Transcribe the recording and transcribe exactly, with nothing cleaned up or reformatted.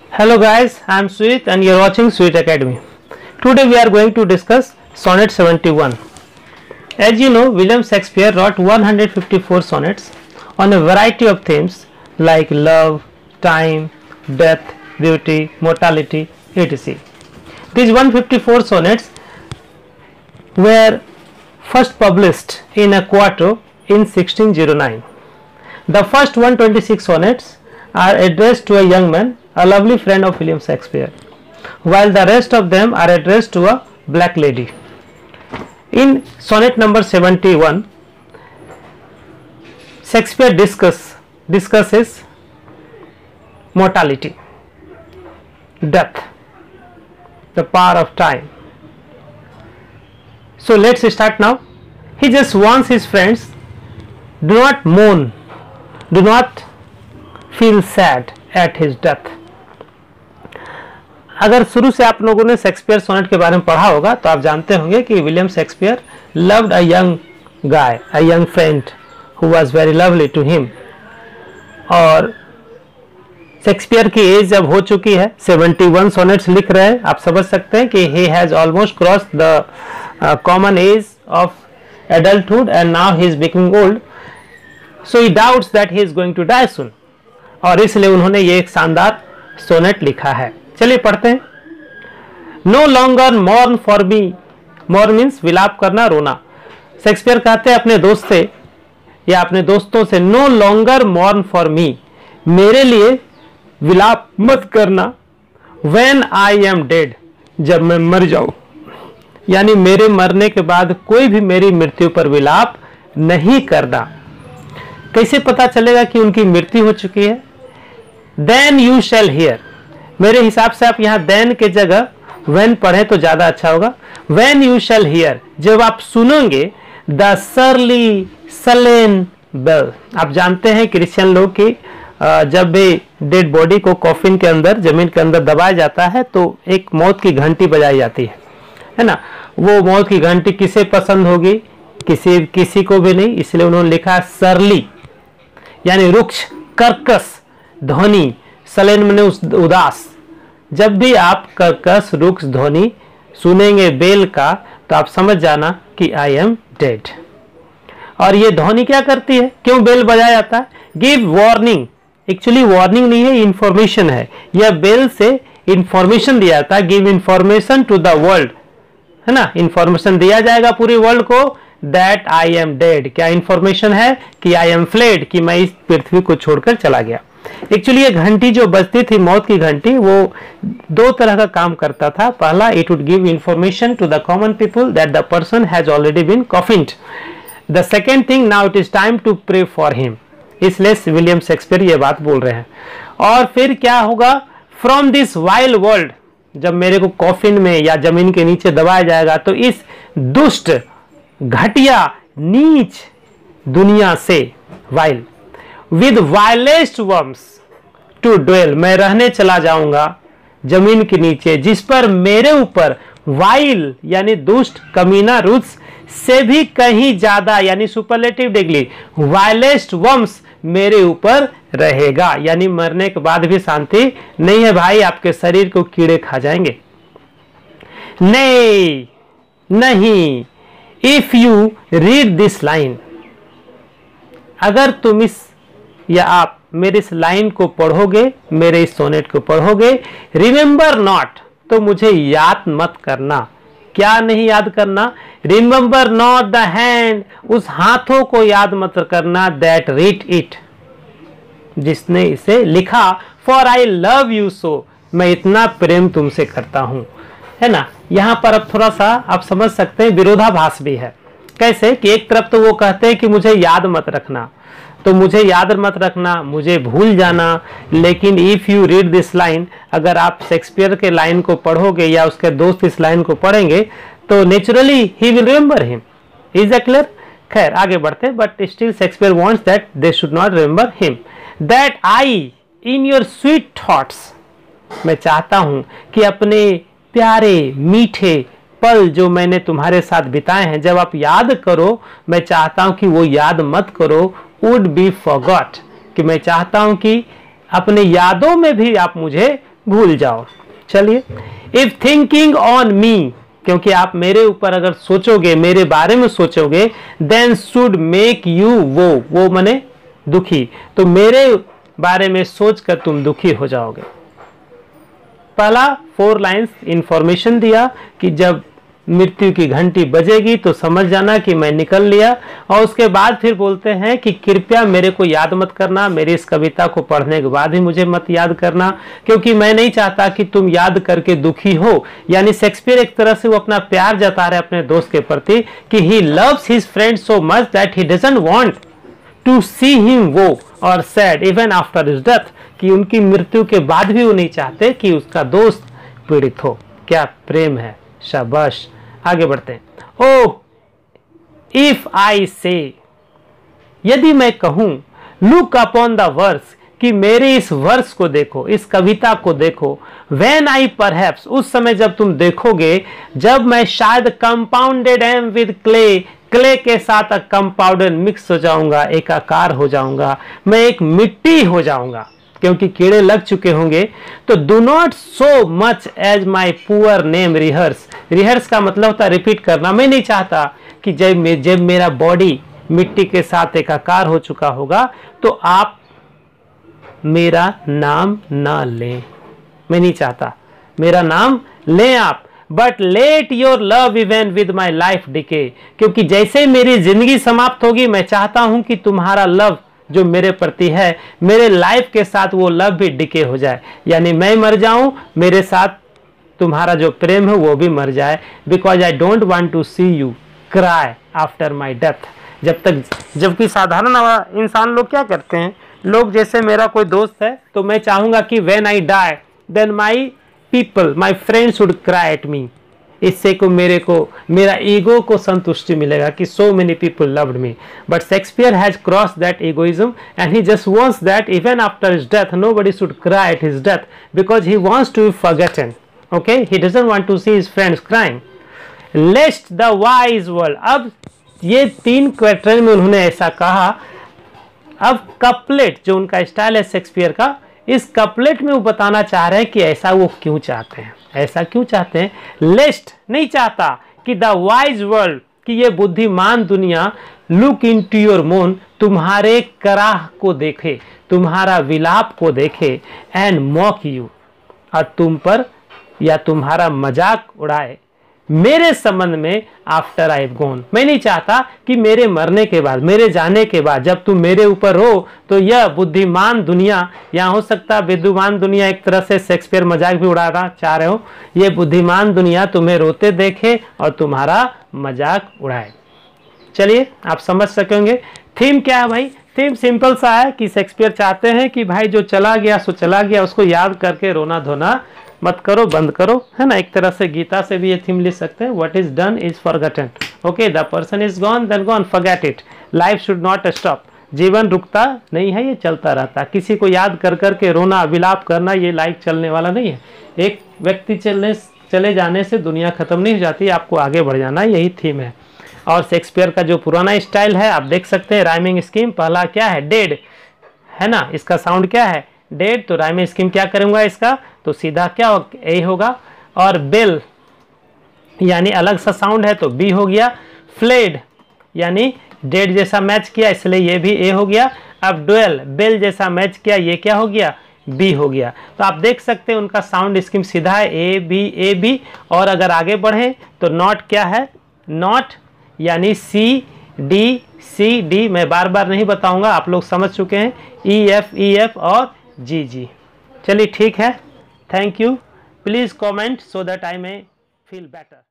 Hello guys, I am Sujeet and you are watching Sujeet Academy. Today we are going to discuss Sonnet seventy-one. As you know, William Shakespeare wrote one hundred fifty-four sonnets on a variety of themes like love, time, death, beauty, mortality, et cetera. These one hundred fifty-four sonnets were first published in a quarto in sixteen oh nine. The first one hundred twenty-six sonnets are addressed to a young man, a lovely friend of William Shakespeare, while the rest of them are addressed to a black lady. In sonnet number seventy-one, Shakespeare discuss, discusses mortality, death, the power of time. So let's start now. He just wants his friends, do not mourn, do not feel sad at his death. अगर शुरू से आप लोगों ने Shakespeare sonnet के बारे में पढ़ा होगा तो आप जानते होंगे कि William Shakespeare loved a young guy, a young friend who was very lovely to him. और शेक्सपियर की एज जब हो चुकी है, इकहत्तर सोनेट्स लिख रहे हैं, आप समझ सकते हैं कि he has almost crossed the uh, common age of adulthood and now he is becoming old. So he doubts that he is going to die soon. और इसलिए उन्होंने ये एक शानदार सोनेट लिखा है. चलिए पढ़ते हैं. No longer mourn for me. Mourn means विलाप करना, रोना. शेक्सपियर कहते हैं अपने दोस्त से या अपने दोस्तों से, no longer mourn for me, मेरे लिए विलाप मत करना. व्हेन आई एम डेड, जब मैं मर जाऊं. यानी मेरे मरने के बाद कोई भी मेरी मृत्यु पर विलाप नहीं करना. कैसे पता चलेगा कि उनकी मृत्यु हो चुकी है? Then you shall hear. मेरे हिसाब से आप यहाँ देन के जगह व्हेन पढ़े तो ज्यादा अच्छा होगा. व्हेन यू शैल हियर, जब आप सुनोगे द सरली सलेन बेल. आप जानते हैं क्रिश्चियन लोग की जब भी डेड बॉडी को कॉफिन के अंदर, जमीन के अंदर दबाया जाता है तो एक मौत की घंटी बजाई जाती है, है ना. वो मौत की घंटी किसे पसंद होगी? किसी किसी को भी नहीं. इसलिए उन्होंने लिखा सरली यानी रुक्ष, कर्कश ध्वनि. सलेन मैंने उदास. जब भी आप कर्कश रुक्ष ध्वनि सुनेंगे बेल का तो आप समझ जाना कि आई एम डेड. और ये ध्वनि क्या करती है? क्यों बेल बजाया जाता है? Give warning. एक्चुअली वार्निंग नहीं है, इंफॉर्मेशन है. यह बेल से इंफॉर्मेशन दिया जाता है. Give information to the world, है ना. इंफॉर्मेशन दिया जाएगा पूरी वर्ल्ड को दैट आई एम डेड. क्या इंफॉर्मेशन है? कि आई एम फ्लेड, कि मैं इस पृथ्वी को छोड़कर चला गया. एक्चुअली ये घंटी जो बजती थी, मौत की घंटी, वो दो तरह का काम करता था. पहला, it would give information to the common people that the person has already been coffined. The second thing, now it is time to pray for him. इसलिए विलियम शेक्सपियर ये बात बोल रहे हैं. और फिर क्या होगा? फ्रॉम दिस वाइल्ड वर्ल्ड, जब मेरे को कॉफिन में या जमीन के नीचे दबाया जाएगा तो इस दुष्ट, घटिया, नीच दुनिया से, wild, with vilest worms to dwell, मैं रहने चला जाऊंगा जमीन के नीचे, जिस पर मेरे ऊपर वाइल यानी दुष्ट, कमीना, रुद्स से भी कहीं ज्यादा यानी सुपरलेटिव डिग्री, वाइलेस्ट वर्म्स मेरे ऊपर रहेगा. यानी मरने के बाद भी शांति नहीं है भाई, आपके शरीर को कीड़े खा जाएंगे. नहीं नहीं, if you read this line, अगर तुम इस या आप मेरे इस लाइन को पढ़ोगे, मेरे इस सोनेट को पढ़ोगे, रिमेंबर नॉट, तो मुझे याद मत करना. क्या नहीं याद करना? रिमेंबर नॉट द हैंड, उस हाथों को याद मत करना, दैट रीड इट, जिसने इसे लिखा. For I love you so, मैं इतना प्रेम तुमसे करता हूं, है ना. यहां पर अब थोड़ा सा आप समझ सकते हैं विरोधाभास भी है. कैसे कि एक तरफ तो वो कहते हैं कि मुझे याद मत रखना, तो मुझे याद मत रखना, मुझे भूल जाना. लेकिन if you read this line, अगर आप शेक्सपियर के लाइन को पढ़ोगे या उसके दोस्त इस लाइन को पढ़ेंगे तो नेचुरली ही will remember him. Is that clear? खैर आगे बढ़ते, but still Shakespeare wants that they should not remember him. That I in your sweet thoughts, मैं चाहता हूं कि अपने प्यारे मीठे पल जो मैंने तुम्हारे साथ बिताए हैं, जब आप याद करो, मैं चाहता हूं कि वो याद मत करो, वुड बी फॉरगॉट, कि मैं चाहता हूं कि अपने यादों में भी आप मुझे भूल जाओ। चलिए, इफ थिंकिंग ऑन मी, क्योंकि आप मेरे ऊपर अगर सोचोगे, मेरे बारे में सोचोगे, देन शुड मेक यू, वो वो मने दुखी, तो मेरे बारे में सोचकर तुम दुखी हो जाओगे। पहला फोर लाइंस इंफॉर्मेशन दिया कि जब मृत्यु की घंटी बजेगी तो समझ जाना कि मैं निकल लिया, और उसके बाद फिर बोलते हैं कि कृपया मेरे को याद मत करना, मेरी इस कविता को पढ़ने के बाद ही मुझे मत याद करना, क्योंकि मैं नहीं चाहता कि तुम याद करके दुखी हो। यानी शेक्सपियर एक तरह से वो अपना प्यार जता रहे अपने दोस्त के प्रति कि he loves his friend so much that he doesn't want to see him woe और sad even after his death, कि उनकी मृत्यु के बाद भी वो नहीं चाहते कि उसका दोस्त पीड़ित हो। क्या प्रेम है, शाबाश। आगे बढ़ते हैं। ओह इफ आई से, यदि मैं कहूं, लुक अपॉन द वर्स, कि मेरे इस वर्स को देखो, इस कविता को देखो, व्हेन आई परहैप्स, उस समय जब तुम देखोगे, जब मैं शायद compounded am with clay, clay के साथ कंपाउंडेड मिक्स हो जाऊंगा, एकाकार हो जाऊंगा, मैं एक मिट्टी हो जाऊंगा, क्योंकि कीड़े लग चुके होंगे। तो do not so much as my poor name rehearse, rehearse का मतलब होता है रिपीट करना। मैं नहीं चाहता कि जब जब मेरा बॉडी मिट्टी के साथ एकाकार हो चुका होगा तो आप मेरा नाम ना लें, मैं नहीं चाहता मेरा नाम लें आप। But let your love even with my life decay, क्योंकि जैसे मेरी जिंदगी समाप्त होगी, मैं चाहता हूं कि तुम्हारा लव जो मेरे प्रति है, मेरे लाइफ के साथ वो लव भी डिके हो जाए, यानी मैं मर जाऊं, मेरे साथ तुम्हारा जो प्रेम है वो भी मर जाए। Because I don't want to see you cry after my death. जब तक, जबकि साधारण इंसान लोग क्या करते हैं, लोग जैसे मेरा कोई दोस्त है तो मैं चाहूंगा कि when I die then my people, my friend should cry at me. इससे को मेरे को मेरा ईगो को संतुष्टि मिलेगा कि so many people loved me. But Shakespeare has cross that egoism and he just wants that even after his death nobody should cry at his death because he wants to be forgotten. Okay, he doesn't want to see his friends crying. Lest the wise world, अब ये तीन question में उन्होंने ऐसा कहा। अब couplet जो उनका स्टाइल है शेक्सपियर का, इस कपलेट में वो बताना चाह रहे हैं कि ऐसा वो क्यों चाहते हैं, ऐसा क्यों चाहते हैं। लेस्ट नहीं चाहता कि द वाइज वर्ल्ड, कि ये बुद्धिमान दुनिया, लुक इन टू योर मोन, तुम्हारे कराह को देखे, तुम्हारा विलाप को देखे, एंड मॉक यू, और तुम पर या तुम्हारा मजाक उड़ाए मेरे संबंध में आफ्टर आई गॉन। मैं नहीं चाहता कि मेरे मरने के बाद, मेरे जाने के बाद जब तुम मेरे ऊपर हो तो यह बुद्धिमान दुनिया, यहाँ हो सकता है बुद्धिमान दुनिया एक तरह से शेक्सपियर मजाक भी उड़ाना चाह रहे हो, ये बुद्धिमान दुनिया तुम्हें रोते देखे और तुम्हारा मजाक उड़ाए। चलिए आप समझ सकेंगे थीम क्या है भाई। थीम सिंपल सा है कि शेक्सपियर चाहते हैं कि भाई जो चला गया सो चला गया, उसको याद करके रोना धोना मत करो, बंद करो, है ना। एक तरह से गीता से भी ये थीम लिख सकते हैं, what is done is forgotten. Okay, the person is gone then gone, forget it, life should not stop, जीवन रुकता नहीं है, ये चलता रहता। किसी को याद कर कर के रोना विलाप करना, ये लाइफ चलने वाला नहीं है। एक व्यक्ति चलने चले जाने से दुनिया खत्म नहीं हो जाती, आपको आगे बढ़ जाना, यही थीम है। और शेक्सपियर का जो पुराना स्टाइल है आप देख सकते हैं, राइमिंग स्कीम पहला क्या है, डेड, है ना, इसका साउंड क्या है डेड, तो राइमिंग स्कीम क्या करूंगा इसका, तो सीधा क्या हो, ए होगा। और बेल यानी अलग सा साउंड है तो बी हो गया। फ्लेड यानी डेड जैसा मैच किया इसलिए ये भी ए हो गया। अब डुएल बेल जैसा मैच किया, ये क्या हो गया, बी हो गया। तो आप देख सकते हैं उनका साउंड स्कीम सीधा है, ए बी ए बी। और अगर आगे बढ़े तो नॉट क्या है, नॉट यानी सी डी सी डी, मैं बार बार नहीं बताऊंगा, आप लोग समझ चुके हैं, ई एफ ई एफ और जी जी। चलिए ठीक है, thank you, please comment so that I may feel better.